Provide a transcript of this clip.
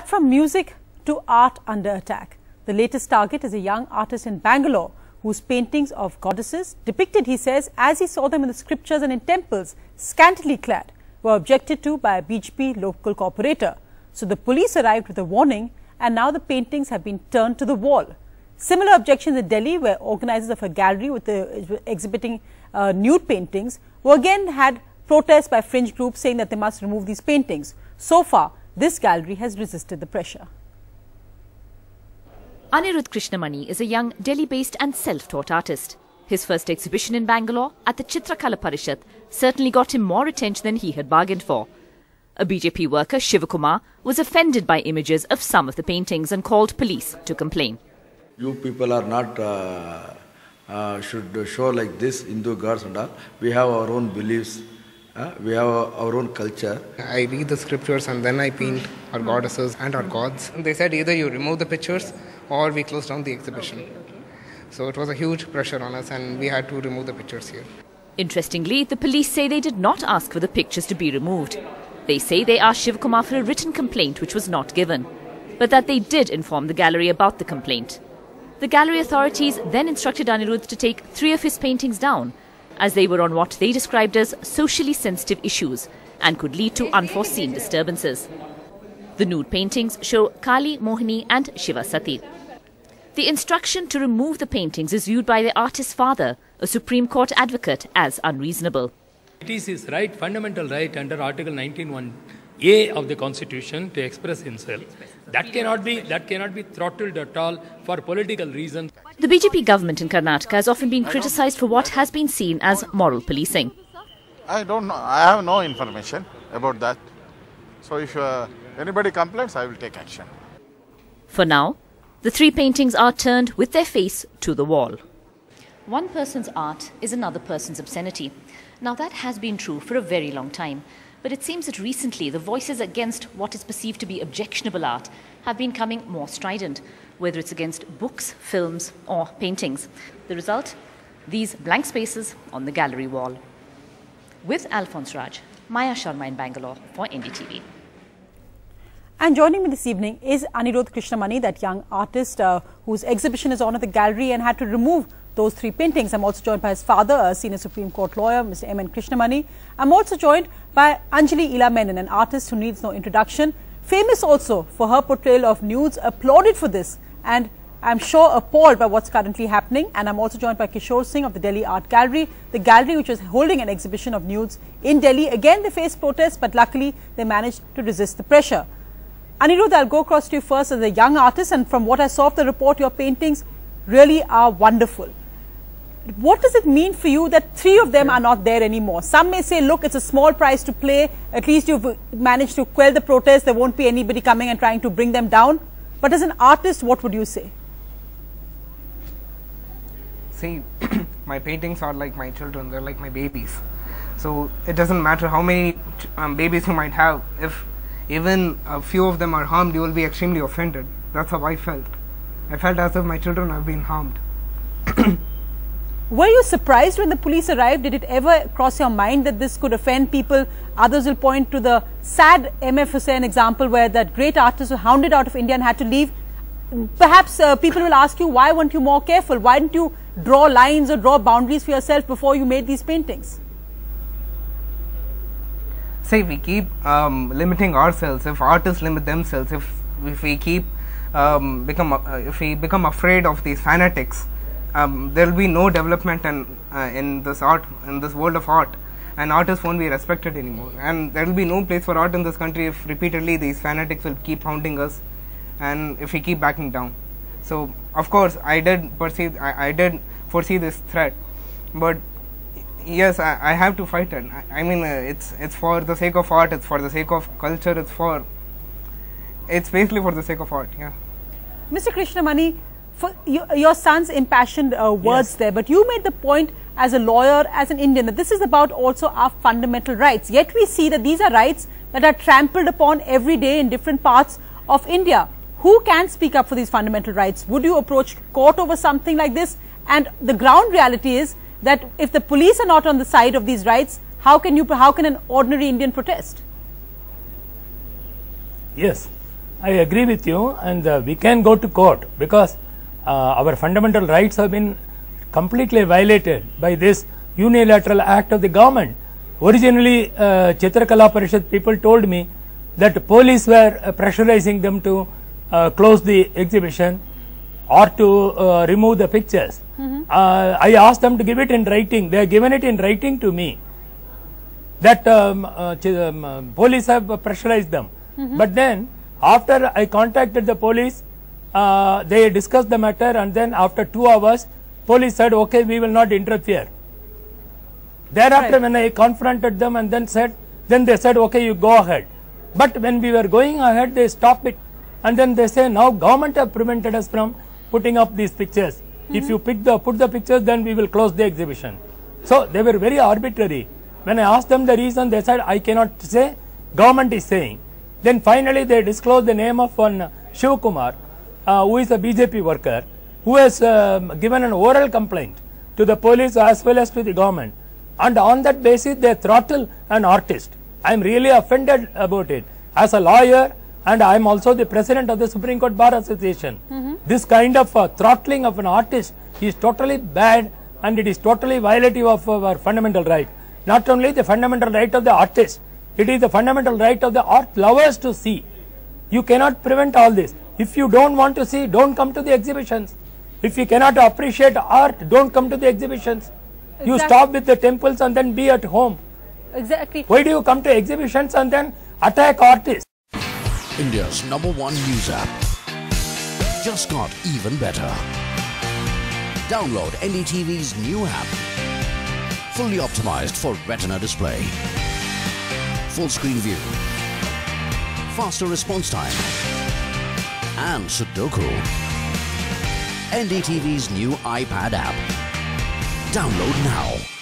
But from music to art under attack, the latest target is a young artist in Bangalore whose paintings of goddesses, depicted, he says, as he saw them in the scriptures and in temples, scantily clad, were objected to by a BJP local corporator. So the police arrived with a warning, and now the paintings have been turned to the wall. Similar objections in Delhi, where organizers of a gallery with exhibiting nude paintings were again had protests by fringe groups saying that they must remove these paintings. So far, this gallery has resisted the pressure. Anirudh Krishnamani is a young Delhi-based and self-taught artist. His first exhibition in Bangalore at the Chitrakala Parishad certainly got him more attention than he had bargained for. A BJP worker, Shivakumar, was offended by images of some of the paintings and called police to complain. You people are not should show like this, Hindu gods and all. We have our own beliefs. We have our own culture. I read the scriptures and then I paint our goddesses and our gods. And they said either you remove the pictures or we close down the exhibition. So it was a huge pressure on us and we had to remove the pictures here. Interestingly, the police say they did not ask for the pictures to be removed. They say they asked Shivakumar for a written complaint which was not given, but that they did inform the gallery about the complaint. The gallery authorities then instructed Anirudh to take 3 of his paintings down, as they were on what they described as socially sensitive issues and could lead to unforeseen disturbances. The nude paintings show Kali, Mohini and Shiva Sati. The instruction to remove the paintings is viewed by the artist's father, a Supreme Court advocate, as unreasonable. It is his right, fundamental right under Article 19(1)(a) of the Constitution to express himself. That cannot be throttled at all for political reasons. The BJP government in Karnataka has often been criticised for what has been seen as moral policing. I don't know. I have no information about that. So if anybody complains, I will take action. For now, the 3 paintings are turned with their face to the wall. One person's art is another person's obscenity. Now that has been true for a very long time. But it seems that recently the voices against what is perceived to be objectionable art have been coming more strident, whether it's against books, films or paintings. The result? These blank spaces on the gallery wall. With Alphonse Raj, Maya Sharma in Bangalore for NDTV. And joining me this evening is Anirudh Krishnamani, that young artist whose exhibition is on at the gallery and had to remove those 3 paintings. I'm also joined by his father, a senior Supreme Court lawyer, Mr. M.N. Krishnamani. I'm also joined by Anjali Ila Menon, an artist who needs no introduction, famous also for her portrayal of nudes, applauded for this, and I'm sure appalled by what's currently happening. And I'm also joined by Kishore Singh of the Delhi Art Gallery, the gallery which was holding an exhibition of nudes in Delhi. Again, they faced protests, but luckily they managed to resist the pressure. Anirudh, I'll go across to you first as a young artist, and from what I saw of the report, your paintings really are wonderful. What does it mean for you that 3 of them are not there anymore? Some may say, look, it's a small price to play. At least you've managed to quell the protest. There won't be anybody coming and trying to bring them down. But as an artist, what would you say? See, my paintings are like my children. They're like my babies. So it doesn't matter how many babies you might have. If even a few of them are harmed, you will be extremely offended. That's how I felt. I felt as if my children have been harmed. Were you surprised when the police arrived? Did it ever cross your mind that this could offend people? Others will point to the sad M.F. Hussain example, where that great artist was hounded out of India and had to leave. Perhaps people will ask you, why weren't you more careful? Why didn't you draw lines or draw boundaries for yourself before you made these paintings? See, we keep limiting ourselves. If artists limit themselves, if we keep if we become afraid of these fanatics, there will be no development in this art, in this world of art, and artists won't be respected anymore. And there will be no place for art in this country if repeatedly these fanatics will keep hounding us, and if we keep backing down. So, of course, I did foresee this threat, but yes, I have to fight it. I mean, it's for the sake of art, it's for the sake of culture, it's basically for the sake of art. Yeah. Mr. Krishnamani, for your son's impassioned words Yes. there, but you made the point as a lawyer, as an Indian, that this is about also our fundamental rights. Yet we see that these are rights that are trampled upon every day in different parts of India. Who can speak up for these fundamental rights? Would you approach court over something like this? And the ground reality is that if the police are not on the side of these rights, how can an ordinary Indian protest? Yes. I agree with you, and we can go to court because our fundamental rights have been completely violated by this unilateral act of the government. Originally, Chitrakala Parishad people told me that police were pressurizing them to close the exhibition or to remove the pictures. I asked them to give it in writing. They have given it in writing to me that police have pressurized them. But then after I contacted the police, they discussed the matter, and then after 2 hours, police said, okay, we will not interfere. Thereafter, when I confronted them and then they said, okay, you go ahead. But when we were going ahead, they stopped it. And then they say, now government have prevented us from putting up these pictures. If you put the pictures, then we will close the exhibition. So they were very arbitrary. When I asked them the reason, they said, I cannot say, government is saying. Then finally they disclosed the name of one Shiv Kumar, who is a BJP worker, who has given an oral complaint to the police as well as to the government. And on that basis, they throttle an artist. I am really offended about it. As a lawyer, and I am also the president of the Supreme Court Bar Association. This kind of throttling of an artist is totally bad, and it is totally violative of our fundamental right. Not only the fundamental right of the artist, it is the fundamental right of the art lovers to see. You cannot prevent all this. If you don't want to see, don't come to the exhibitions. If you cannot appreciate art, don't come to the exhibitions. Exactly. You stop with the temples and then be at home. Exactly. Why do you come to exhibitions and then attack artists? India's #1 news app just got even better. Download NDTV's new app. Fully optimized for retina display. Full screen view. Faster response time. And Sudoku. NDTV's new iPad app. Download now.